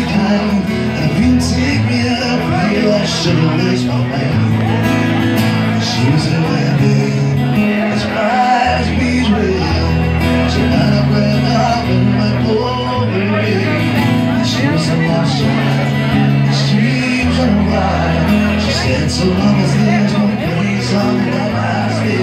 kind, and if you take me out of here, I should've lose my mind. She was a lady, as bright as bees will. She might have ran up and went over me. And she was a lost child, the streams run wide. She said, so long as there's no place on the last day.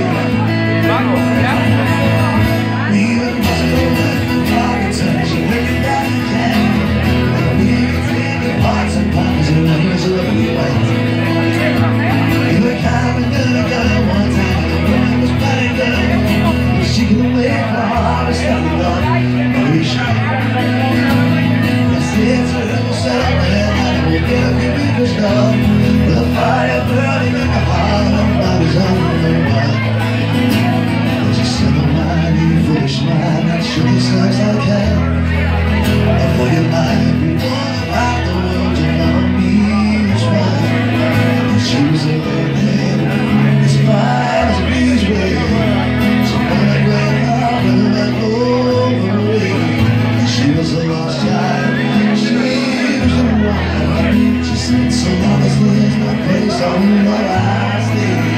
Even as I went in the pocket, she looked back again. And we could take the pots and pans and rings of the white. You were kind of good girl one time, the woman was better girl. She could wait for her harvest of the Lord. I wish I said to herself, man, I will get a few people's love. With a fire burning in the heart, and I was on the run. There's a single-minded, foolish mind that sure deserves like hell. And for your life, everyone about the world to know me is right. And she was a lady, as fine as a bee's way. So when I went up and went over me, and she was a lost child, she was a wild. She said, so long as there's no place on the last day.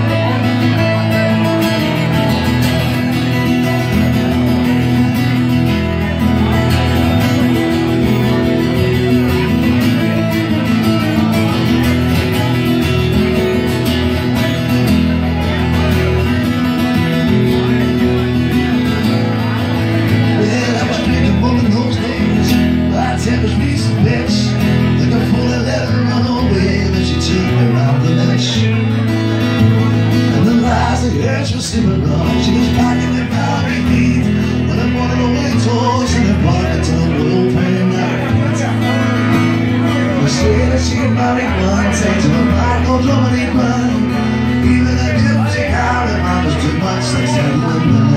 She was packing the powdery feet when I wanted away toys in her pocket till the world ran out. I say that she had married one, takes her back, no Germany run. Even a gypsy cow, and mine was too much, they said,